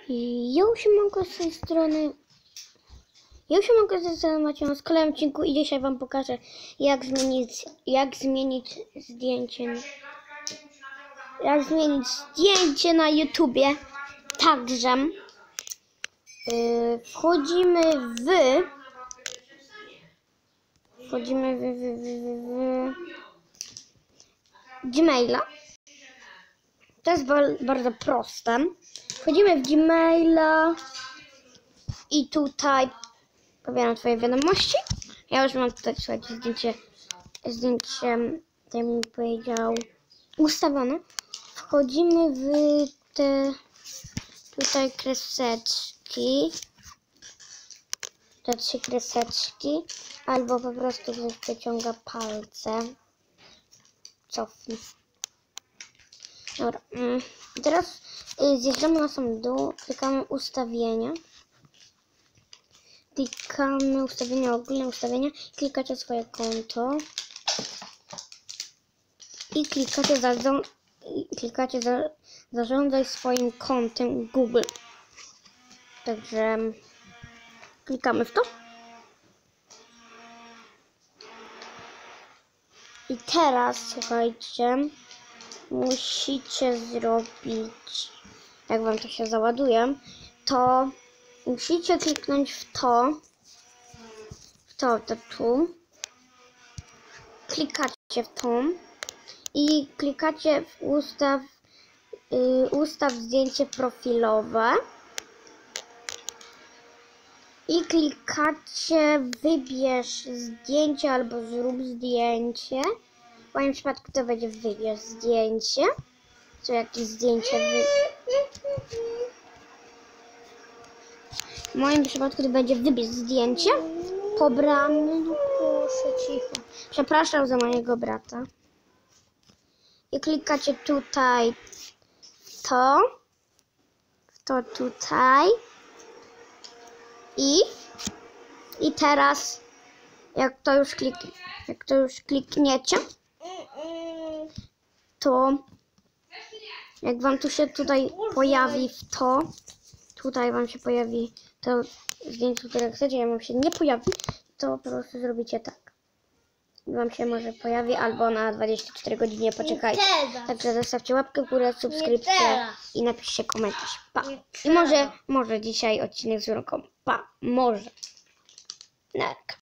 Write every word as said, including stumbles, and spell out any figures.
Ja się mogę z tej strony. Ja się mogę z tej strony Maciej z kolejnym odcinku i dzisiaj wam pokażę jak zmienić jak zmienić zdjęcie. Jak zmienić zdjęcie na YouTubie. Także yy, wchodzimy w wchodzimy w, w, w, w, w Gmaila. To jest bardzo proste. Wchodzimy w Gmaila i tutaj pobieram twoje wiadomości. Ja już mam tutaj, słuchajcie, zdjęcie, zdjęcie, tak mi powiedział, ustawione. Wchodzimy w te tutaj kreseczki. Te trzy kreseczki. Albo po prostu ktoś przeciąga palce. Cofnij. Dobra. Teraz zjeżdżamy na sam dół. Klikamy ustawienia. Klikamy ustawienia, ogólne ustawienia. Klikacie swoje konto. I klikacie za, klikacie za zarządzaj swoim kontem Google. Także klikamy w to. I teraz słuchajcie, musicie zrobić, jak wam to się załaduje, to musicie kliknąć w to, w to, to tu, klikacie w to i klikacie w ustaw, yy, ustaw zdjęcie profilowe i klikacie wybierz zdjęcie albo zrób zdjęcie. W moim przypadku to będzie wybierz zdjęcie. Co jakieś zdjęcie wy... W moim przypadku to będzie wybierz zdjęcie. Pobrany. No proszę, cicho. Przepraszam za mojego brata. I klikacie tutaj w to. W to tutaj. I I teraz jak to już klik, jak to już klikniecie, to jak wam tu się tutaj pojawi w to, tutaj wam się pojawi to zdjęcie, które chcecie, jak wam się nie pojawi, to po prostu zrobicie tak. Wam się może pojawi albo na dwadzieścia cztery godziny poczekajcie. Także zostawcie łapkę w górę, subskrypcję i napiszcie komentarz. Pa. I może, może dzisiaj odcinek z Julką. Pa. Może. Narka.